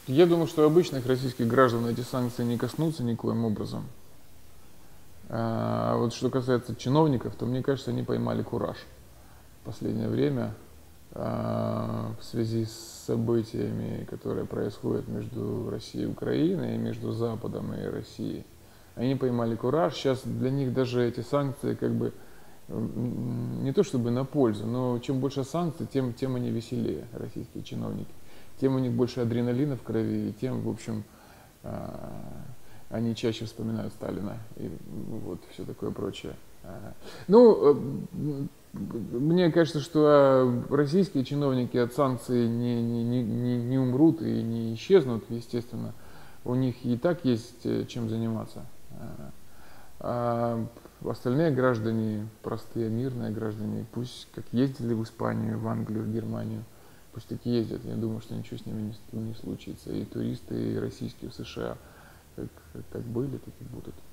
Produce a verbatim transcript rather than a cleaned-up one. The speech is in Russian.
Я думаю, что обычных российских граждан эти санкции не коснутся никоим образом. А вот что касается чиновников, то мне кажется, они поймали кураж в последнее время а, в связи с событиями, которые происходят между Россией и Украиной, и между Западом и Россией. Они поймали кураж. Сейчас для них даже эти санкции как бы м, не то чтобы на пользу, но чем больше санкций, тем, тем они веселее, российские чиновники. Тем у них больше адреналина в крови, и тем, в общем, а, они чаще вспоминают Сталина и вот все такое прочее. А, Ну, э, мне кажется, что а, российские чиновники от санкций не, не, не, не не умрут и не исчезнут, естественно. У них и так есть э, чем заниматься. А а остальные граждане, простые мирные граждане, пусть как ездили в Испанию, в Англию, в Германию, пусть так и ездят. Я думаю, что ничего с ними не, не случится. И туристы, и российские в США как, как были, так и будут.